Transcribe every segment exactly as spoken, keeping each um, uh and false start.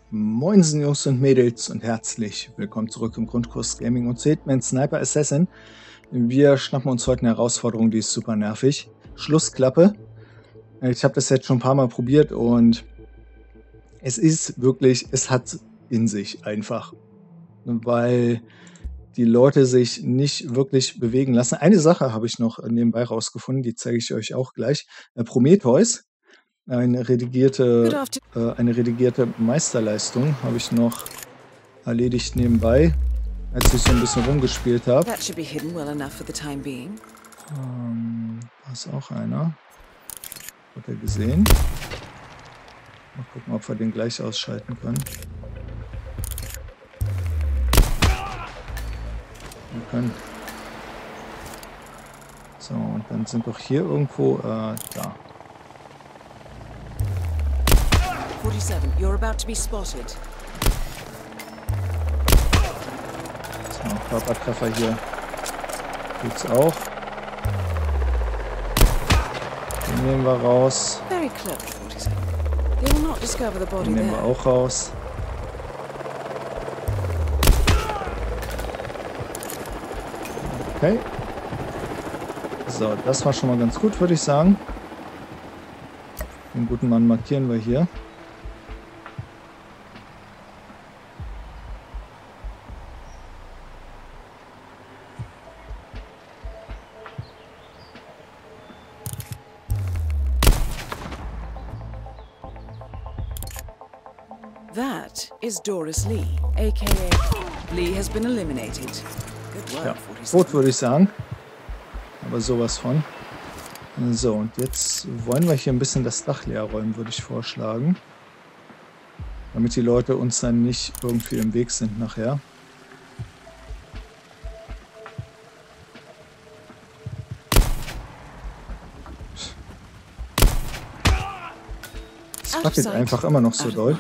Moinsen Jungs und Mädels und herzlich willkommen zurück im Grundkurs Gaming und Hitman Sniper Assassin. Wir schnappen uns heute eine Herausforderung, die ist super nervig. Schlussklappe. Ich habe das jetzt schon ein paar Mal probiert und es ist wirklich, es hat in sich einfach. Weil die Leute sich nicht wirklich bewegen lassen. Eine Sache habe ich noch nebenbei rausgefunden, die zeige ich euch auch gleich. Prometheus. Eine redigierte, äh, eine redigierte Meisterleistung habe ich noch erledigt nebenbei, als ich so ein bisschen rumgespielt habe. Ähm, da ist auch einer. Hat er gesehen? Mal gucken, ob wir den gleich ausschalten können. Wir können. So, und dann sind doch hier irgendwo, äh, da. forty-seven, you're about to be spotted. So, Körpertreffer hier. Geht's auch. Den nehmen wir raus. Very clever, forty-seven. They will not discover the body Den nehmen there. wir auch raus. Okay. So, das war schon mal ganz gut, würde ich sagen. Den guten Mann markieren wir hier. That is Doris Lee, aka Lee has been eliminated. Good work, Ja, forty-seven. gut, würde ich sagen. Aber sowas von. So, und jetzt wollen wir hier ein bisschen das Dach leer räumen, würde ich vorschlagen. Damit die Leute uns dann nicht irgendwie im Weg sind nachher. Es wackelt einfach immer noch so doll.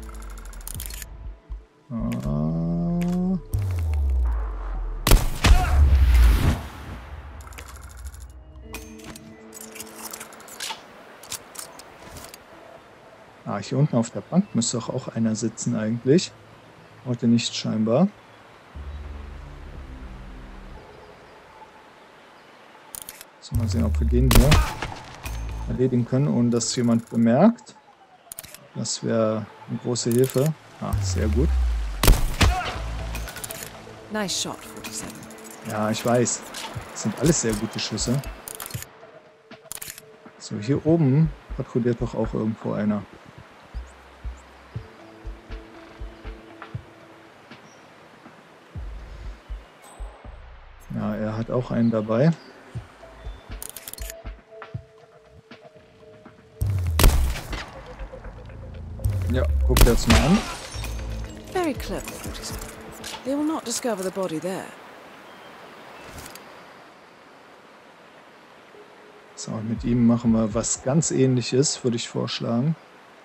Ah. Ah, hier unten auf der Bank müsste doch auch einer sitzen eigentlich. Heute nicht scheinbar. So, mal sehen, ob wir den hier erledigen können, ohne dass jemand bemerkt. Das wäre eine große Hilfe. Ah, sehr gut. Nice shot, forty-seven. Ja, ich weiß. Das sind alles sehr gute Schüsse. So, hier oben patrouilliert doch auch irgendwo einer. Ja, er hat auch einen dabei. Ja, guck dir das mal an. Very clever, forty-seven. They will not discover the body there. So, und mit ihm machen wir was ganz Ähnliches, würde ich vorschlagen.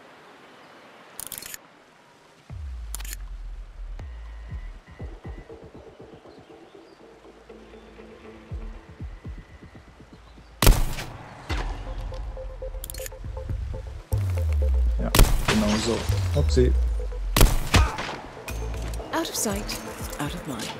Ja, genau so. Upsi. Out of sight, out of mind.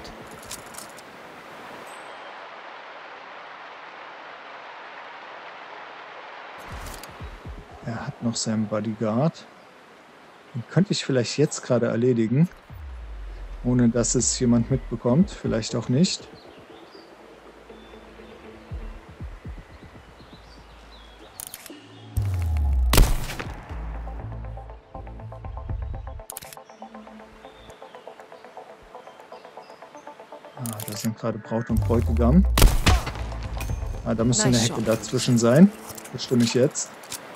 Er hat noch seinen Bodyguard. Den könnte ich vielleicht jetzt gerade erledigen. Ohne dass es jemand mitbekommt. Vielleicht auch nicht. Ah, da sind gerade Braut und Bräutigam. Ah, da müsste eine Hecke dazwischen sein. Das stimme ich jetzt.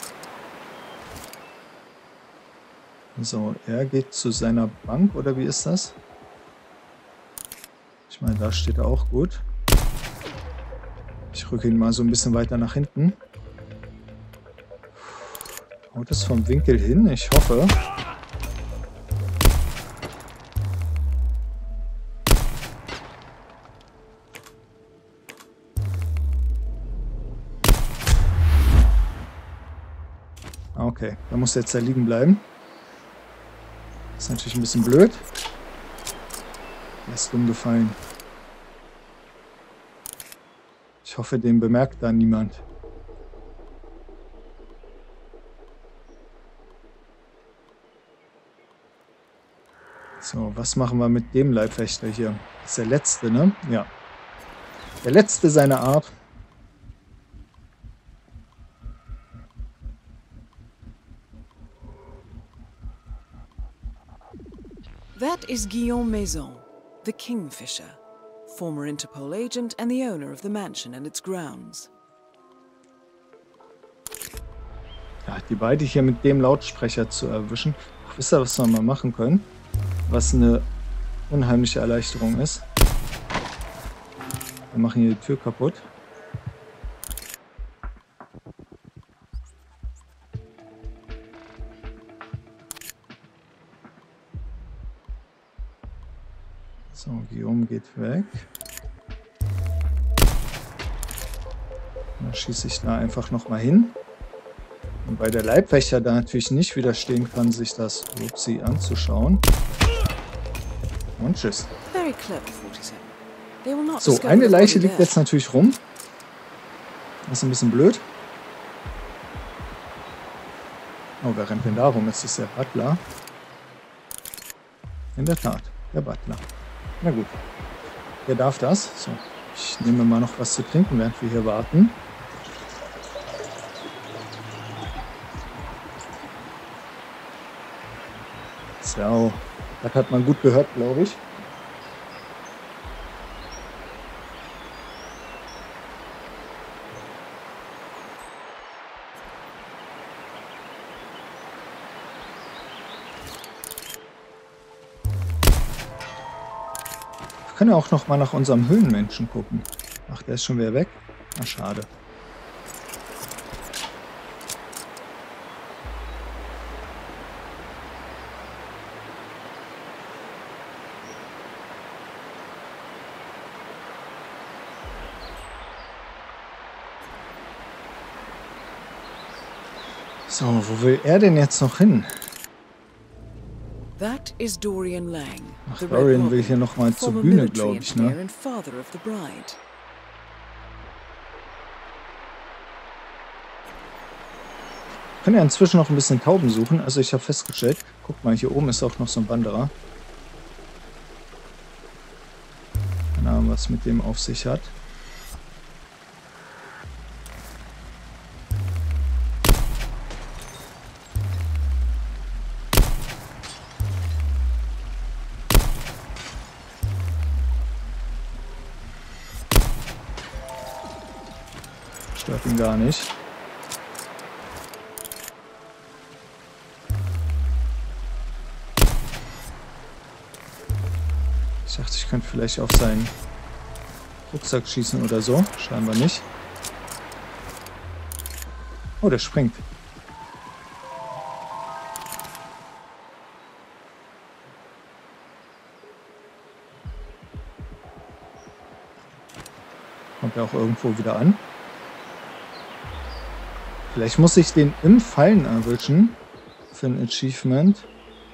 So, er geht zu seiner Bank, oder wie ist das? Ich meine, da steht er auch gut. Ich rücke ihn mal so ein bisschen weiter nach hinten. Haut es vom Winkel hin? Ich hoffe. Okay, da muss er jetzt da liegen bleiben. Das ist natürlich ein bisschen blöd. Der ist dumm gefallen. Ich hoffe, den bemerkt da niemand. So, was machen wir mit dem Leibwächter hier? Das ist der letzte, ne? Ja. Der letzte seiner Art. That is Guillaume Maison, the Kingfisher, former Interpol agent and the owner of the mansion and its grounds. Ja, die beiden hier mit dem Lautsprecher zu erwischen. Ach, wisst ihr, was wir mal machen können? Was eine unheimliche Erleichterung ist. Wir machen hier die Tür kaputt. So, Guillaume geht weg. Dann schieße ich da einfach nochmal hin. Und weil der Leibwächter da natürlich nicht widerstehen kann, sich das Upsi anzuschauen. Und tschüss. So, eine Leiche liegt jetzt natürlich rum. Das ist ein bisschen blöd. Oh, wer rennt denn da rum? Ist das der Butler? In der Tat, der Butler. Na gut, der darf das. So, ich nehme mal noch was zu trinken, während wir hier warten. So, das hat man gut gehört, glaube ich. Wir können ja auch noch mal nach unserem Höhlenmenschen gucken. Ach, der ist schon wieder weg. Na, schade. So, wo will er denn jetzt noch hin? That is Dorian Lang. Ach, Dorian will hier noch mal zur Bühne, glaube ich, ne? Ich kann ja inzwischen noch ein bisschen Tauben suchen. Also ich habe festgestellt, guck mal, hier oben ist auch noch so ein Wanderer. Keine Ahnung, was mit dem auf sich hat. Stört ihn gar nicht. Ich dachte, ich könnte vielleicht auf seinen Rucksack schießen oder so. Scheinbar nicht. Oh, der springt. Kommt er auch irgendwo wieder an? Vielleicht muss ich den im Fallen erwischen für ein Achievement.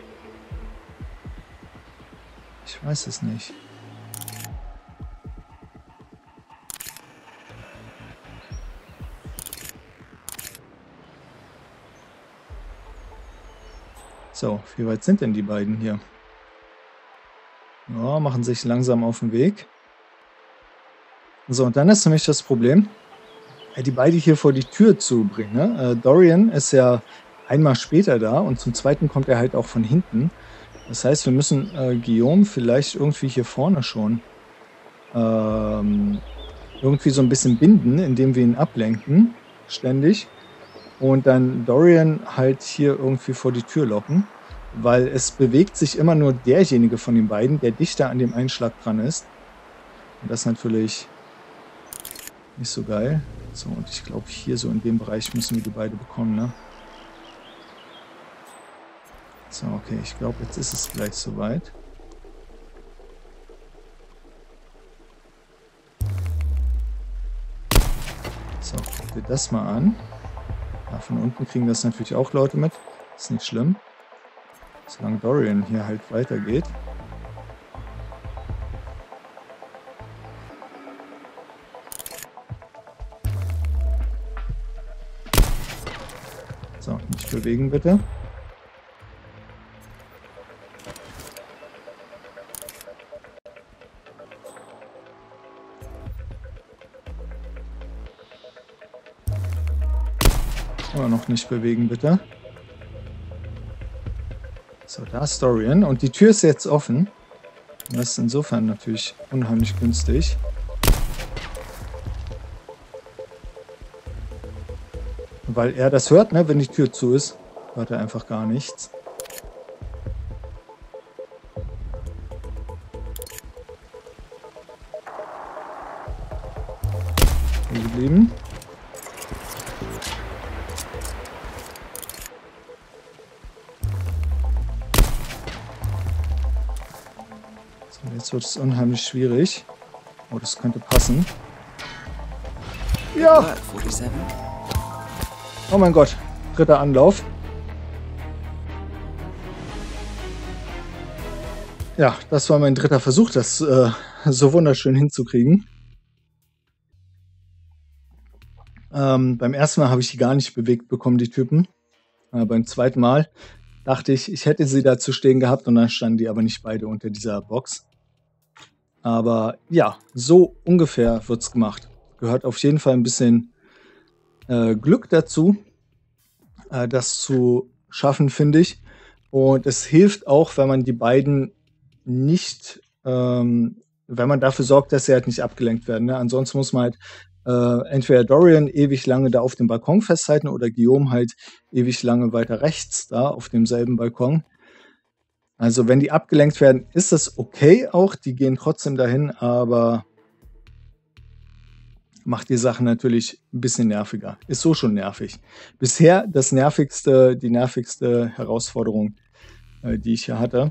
Ich weiß es nicht. So, wie weit sind denn die beiden hier? Ja, machen sich langsam auf den Weg. So, und dann ist nämlich das Problem, die beiden hier vor die Tür zu bringen. Ne? Äh, Dorian ist ja einmal später da und zum Zweiten kommt er halt auch von hinten. Das heißt, wir müssen äh, Guillaume vielleicht irgendwie hier vorne schon ähm, irgendwie so ein bisschen binden, indem wir ihn ablenken, ständig. Und dann Dorian halt hier irgendwie vor die Tür locken, weil es bewegt sich immer nur derjenige von den beiden, der dichter an dem Einschlag dran ist. Und das ist natürlich nicht so geil. So, und ich glaube, hier so in dem Bereich müssen wir die beiden bekommen, ne? So, okay, ich glaube, jetzt ist es gleich soweit. So, guck dir das mal an. Ja, von unten kriegen das natürlich auch Leute mit. Ist nicht schlimm. Solange Dorian hier halt weitergeht. So, nicht bewegen bitte. Aber noch nicht bewegen bitte. So, da ist Dorian und die Tür ist jetzt offen. Das ist insofern natürlich unheimlich günstig. Weil er das hört, ne, wenn die Tür zu ist, hört er einfach gar nichts. Hier geblieben. So, jetzt wird es unheimlich schwierig. Oh, das könnte passen. Ja! Oh mein Gott, dritter Anlauf. Ja, das war mein dritter Versuch, das äh, so wunderschön hinzukriegen. Ähm, beim ersten Mal habe ich die gar nicht bewegt bekommen, die Typen. Äh, beim zweiten Mal dachte ich, ich hätte sie da zu stehen gehabt und dann standen die aber nicht beide unter dieser Box. Aber ja, so ungefähr wird es gemacht. Gehört auf jeden Fall ein bisschen äh, Glück dazu, äh, das zu schaffen, finde ich. Und es hilft auch, wenn man die beiden nicht, ähm, wenn man dafür sorgt, dass sie halt nicht abgelenkt werden. Ne? Ansonsten muss man halt äh, entweder Dorian ewig lange da auf dem Balkon festhalten oder Guillaume halt ewig lange weiter rechts da auf demselben Balkon. Also wenn die abgelenkt werden, ist das okay auch. Die gehen trotzdem dahin, aber macht die Sache natürlich ein bisschen nerviger. Ist so schon nervig. Bisher das nervigste, die nervigste Herausforderung, äh, die ich hier hatte.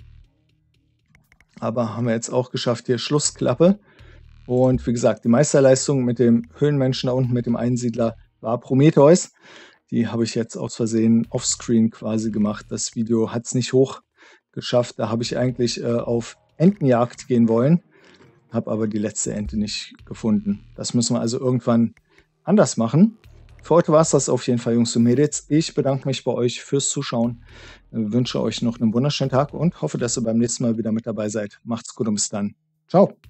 Aber haben wir jetzt auch geschafft. Hier Schlussklappe. Und wie gesagt, die Meisterleistung mit dem Höhlenmenschen da unten, mit dem Einsiedler, war Prometheus. Die habe ich jetzt aus Versehen offscreen quasi gemacht. Das Video hat es nicht hoch geschafft. Da habe ich eigentlich äh, auf Entenjagd gehen wollen. Habe aber die letzte Ente nicht gefunden. Das müssen wir also irgendwann anders machen. Für heute war es das auf jeden Fall, Jungs und Mädels. Ich bedanke mich bei euch fürs Zuschauen. Ich wünsche euch noch einen wunderschönen Tag und hoffe, dass ihr beim nächsten Mal wieder mit dabei seid. Macht's gut und bis dann. Ciao.